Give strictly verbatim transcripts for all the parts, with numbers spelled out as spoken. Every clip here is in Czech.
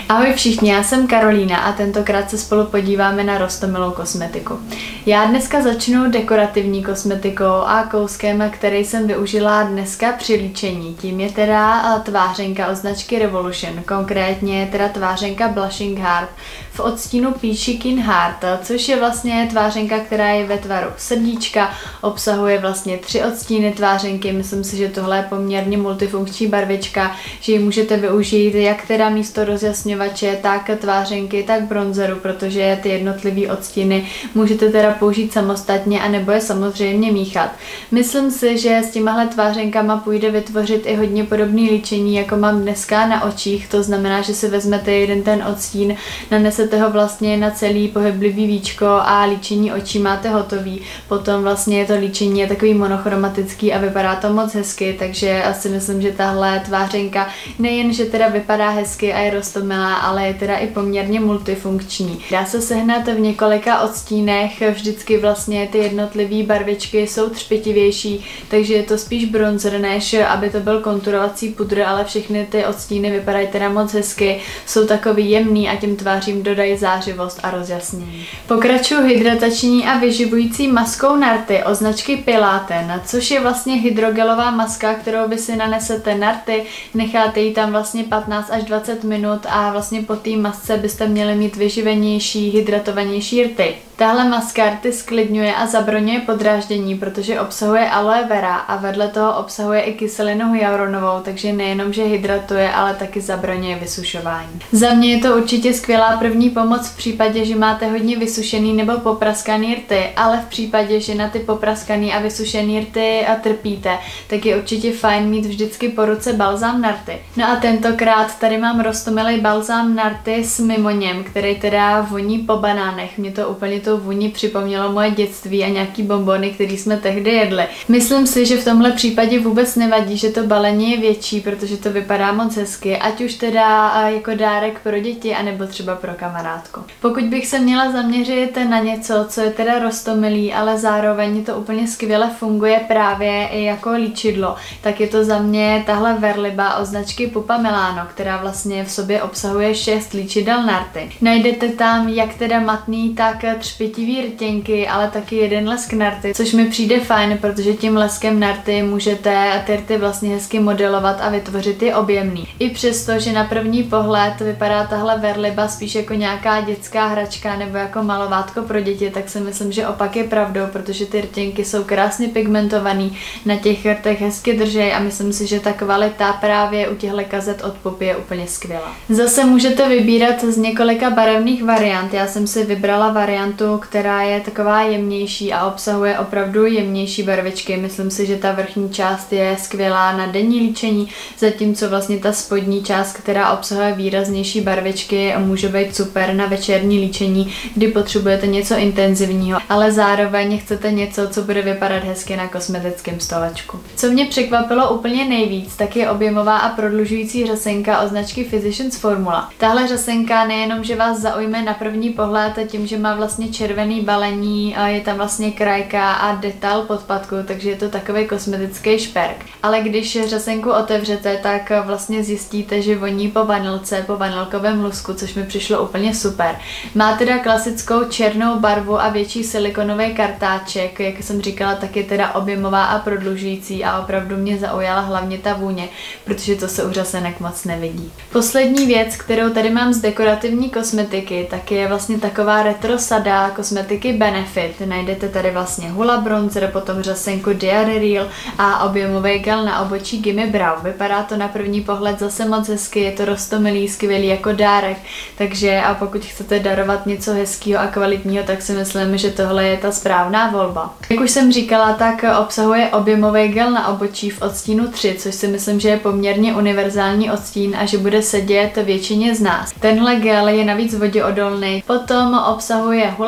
Ahoj všichni, já jsem Karolína a tentokrát se spolu podíváme na roztomilou kosmetiku. Já dneska začnu dekorativní kosmetikou a kouskem, který jsem využila dneska při líčení. Tím je teda tvářenka od značky Revolution, konkrétně teda tvářenka Blushing Heart v odstínu Peachy Keen Heart, což je vlastně tvářenka, která je ve tvaru srdíčka, obsahuje vlastně tři odstíny tvářenky. Myslím si, že tohle je poměrně multifunkční barvička, že ji můžete využít jak teda místo rozjasňovače, tak tvářenky, tak bronzeru, protože ty jednotlivé odstíny můžete teda použít samostatně a nebo je samozřejmě míchat. Myslím si, že s těmahle tvářenkama půjde vytvořit i hodně podobný líčení, jako mám dneska na očích. To znamená, že si vezmete jeden ten odstín, nanesete ho vlastně na celý pohyblivý víčko a líčení očí máte hotový. Potom vlastně to líčení je takový monochromatický a vypadá to moc hezky, takže asi myslím, že tahle tvářenka nejen, že teda vypadá hezky a je roztomilá, ale je teda i poměrně multifunkční. Dá se sehnat v několika odstínech, vždycky vlastně ty jednotlivé barvičky jsou třpitivější, takže je to spíš bronzer, než aby to byl konturovací pudr, ale všechny ty odstíny vypadají teda moc hezky, jsou takový jemný a těm tvářím dodají zářivost a rozjasnění. Pokračuju hydratační a vyživující maskou Narty od značky Pilaten, což je vlastně hydrogelová maska, kterou vy si nanesete na rty, necháte ji tam vlastně patnáct až dvacet minut a vlastně po té masce byste měli mít vyživenější, hydratovanější rty. Tahle maska rty sklidňuje a zabroňuje podráždění, protože obsahuje aloe vera a vedle toho obsahuje i kyselinu hyaluronovou, takže nejenom, že hydratuje, ale taky zabroňuje vysušování. Za mě je to určitě skvělá první pomoc v případě, že máte hodně vysušený nebo popraskaný rty, ale v případě, že na ty popraskaný a vysušený rty a trpíte, tak je určitě fajn mít vždycky po ruce balzám na rty. No a tentokrát tady mám roztomilý balzám na rty s mimoněm, který teda voní po banánech. Mě to úplně to vůni připomnělo moje dětství a nějaký bonbony, který jsme tehdy jedli. Myslím si, že v tomhle případě vůbec nevadí, že to balení je větší, protože to vypadá moc hezky, ať už teda jako dárek pro děti, anebo třeba pro kamarádku. Pokud bych se měla zaměřit na něco, co je teda roztomilý, ale zároveň to úplně skvěle funguje právě i jako líčidlo, tak je to za mě tahle Verliba od značky Pupa Milano, která vlastně v sobě obsahuje šest líčidel na rty. Najdete tam jak teda matný, tak třpitivý rtěnky, ale taky jeden lesk na rty, což mi přijde fajn, protože tím leskem na rty můžete ty rty vlastně hezky modelovat a vytvořit je objemný. I přesto, že na první pohled vypadá tahle Verliba spíš jako nějaká dětská hračka nebo jako malovátko pro děti, tak si myslím, že opak je pravdou, protože ty rtěnky jsou krásně pigmentovaný, na těch rtech hezky držej a myslím si, že ta kvalita právě u těchto kazet od Pupy je úplně skvělá. Zase můžete vybírat z několika barevných variant. Já jsem si vybrala variantu, která je taková jemnější a obsahuje opravdu jemnější barvičky. Myslím si, že ta vrchní část je skvělá na denní líčení, zatímco vlastně ta spodní část, která obsahuje výraznější barvičky, může být super na večerní líčení, kdy potřebujete něco intenzivního, ale zároveň chcete něco, co bude vypadat hezky na kosmetickém stolečku. Co mě překvapilo úplně nejvíc, tak je objemová a prodlužující řasenka od značky Physicians Formula. Tahle řasenka nejenom, že vás zaujme na první pohled tím, že má vlastně červený balení, a je tam vlastně krajka a detail podpadku, takže je to takový kosmetický šperk. Ale když řasenku otevřete, tak vlastně zjistíte, že voní po vanilce, po vanilkovém lusku, což mi přišlo úplně super. Má teda klasickou černou barvu a větší silikonový kartáček, jak jsem říkala, tak je teda objemová a prodlužující a opravdu mě zaujala hlavně ta vůně, protože to se u řasenek moc nevidí. Poslední věc, kterou tady mám z dekorativní kosmetiky, tak je vlastně taková retro sada kosmetiky Benefit. Najdete tady vlastně hula bronzer, potom řasenku Diary Real a objemový gel na obočí Gimme Brow. Vypadá to na první pohled zase moc hezky, je to roztomilý, skvělý jako dárek, takže a pokud chcete darovat něco hezkého a kvalitního, tak si myslím, že tohle je ta správná volba. Jak už jsem říkala, tak obsahuje objemový gel na obočí v odstínu tři, což si myslím, že je poměrně univerzální odstín a že bude sedět většině z nás. Tenhle gel je navíc voděodolný, potom obsahuje hula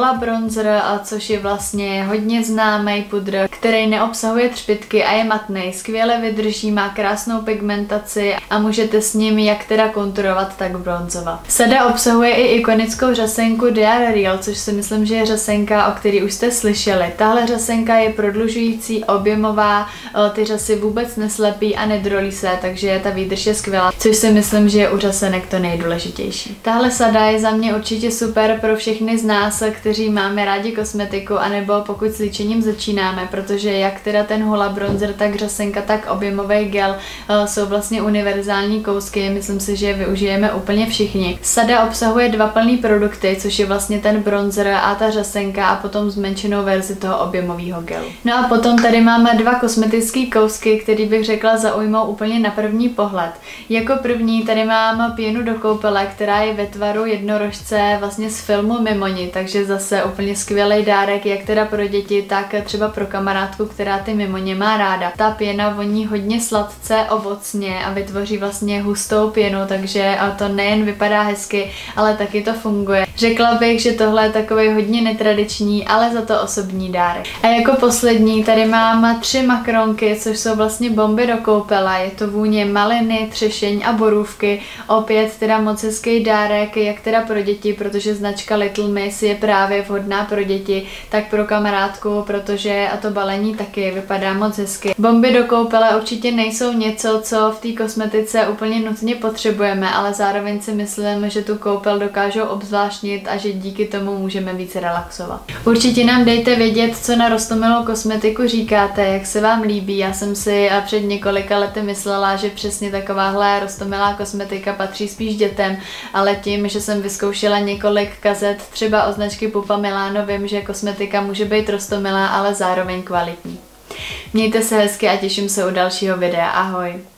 Hola Bronzer, což je vlastně hodně známý pudr, který neobsahuje třpytky a je matný, skvěle vydrží, má krásnou pigmentaci a můžete s ním jak teda konturovat, tak bronzovat. Sada obsahuje i ikonickou řasenku Diar Real, což si myslím, že je řasenka, o který už jste slyšeli. Tahle řasenka je prodlužující, objemová, ty řasy vůbec neslepí a nedrolí se, takže ta výdrž je skvělá, což si myslím, že je u řasenek to nejdůležitější. Tahle sada je za mě určitě super pro všechny z nás, kteří máme rádi kosmetiku, anebo pokud s líčením začínáme, protože jak teda ten Hola Bronzer, tak řasenka, tak objemový gel jsou vlastně univerzální kousky, myslím si, že je využijeme úplně všichni. Sada obsahuje dva plný produkty, což je vlastně ten bronzer a ta řasenka a potom zmenšenou verzi toho objemového gelu. No a potom tady máme dva kosmetické kousky, který bych řekla zaujmou úplně na první pohled. Jako první tady mám pěnu do koupele, která je ve tvaru jednorožce vlastně z filmu Mimoni, takže zase úplně skvělý dárek, jak teda pro děti, tak třeba pro kamarádku, která ty Mimoně má ráda. Ta pěna voní hodně sladce, ovocně a vytvoří vlastně hustou pěnu, takže to nejen vypadá hezky, ale taky to funguje. Řekla bych, že tohle je takový hodně netradiční, ale za to osobní dárek. A jako poslední tady mám tři makronky, což jsou vlastně bomby do koupele. Je to vůně maliny, třešeň a borůvky. Opět teda moc hezký dárek, jak teda pro děti, protože značka Little Miss je právě vhodná pro děti, tak pro kamarádku, protože a to balení taky vypadá moc hezky. Bomby do koupele určitě nejsou něco, co v té kosmetice úplně nutně potřebujeme, ale zároveň si myslím, že tu koupel dokážou obzvláštnit a že díky tomu můžeme více relaxovat. Určitě nám dejte vědět, co na roztomilou kosmetiku říkáte, jak se vám líbí. Já jsem si před několika lety myslela, že přesně takováhle roztomilá kosmetika patří spíš dětem, ale tím, že jsem vyzkoušela několik kazet třeba o značky Pupa Milano, vím, že kosmetika může být roztomilá, ale zároveň kvalitní. Mějte se hezky a těším se u dalšího videa. Ahoj!